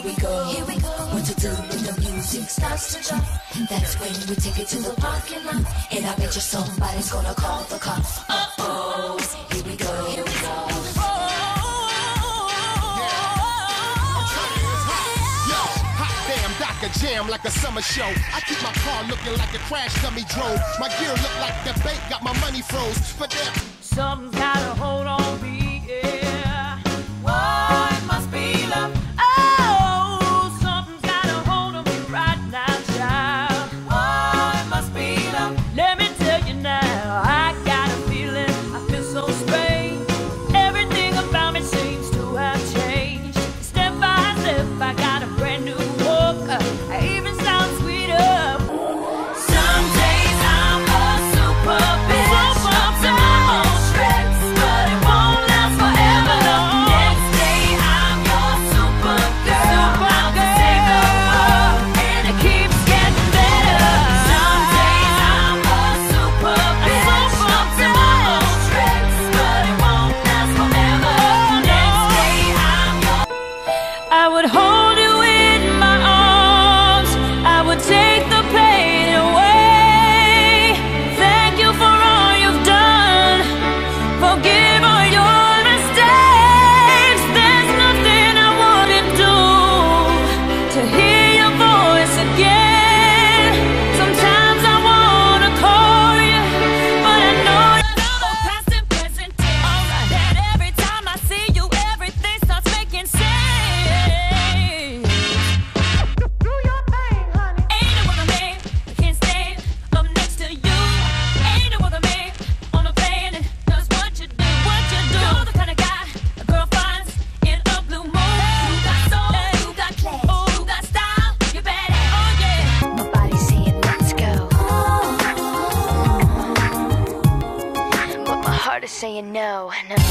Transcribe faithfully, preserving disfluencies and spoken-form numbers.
we go, here we go. What to do when the music starts to jump? That's when we take it to the parking lot. And I bet you somebody's gonna call the cops. Uh-oh, here we go, here we go. A jam like a summer show. I keep my car looking like a crash dummy drove. My gear look like the bank got my money froze. But there, something's got a hold on me, yeah. Oh, it must be love. Oh, something's got a hold on me right now, child. Oh, it must be love. Let me tell you now, I got a feeling, I feel so strange. Everything about me seems to have changed. Step by step, I got a brand new walk. I even sound sweeter. Some days I'm a super bitch, up to my own tricks, but it won't last forever. Next day I'm your super girl, I'm to save the world, and it keeps getting better. Some days I'm a super bitch, up to my own tricks, but it won't last forever. Next day I'm your. I would hold you in my arms, I would take the pain away. Thank you for all you've done. Forgive all your mistakes. There's nothing I wouldn't do to hear your voice again. Sometimes I wanna call you, but I know you're past and present tense. That every time I see you, everything starts making sense. Do your thing, honey. Ain't no other man that can stand up next to you. Ain't no other man on the planet does what you do. What you do. You're the kind of guy a girl finds in a blue moon. You got soul, you got class, you got style, you're badass. Oh yeah. My body's saying let's go, but my heart is saying no, no.